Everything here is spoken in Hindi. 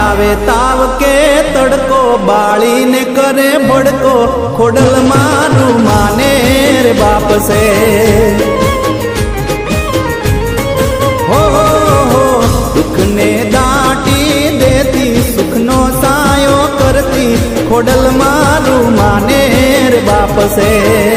आवे ताव के तड़को बाली ने करे भड़को खोडल मारू माने रे बाप से हो दुख ने डांटी देती सुख नो सायो करती खोडल मारू माने रे बाप से।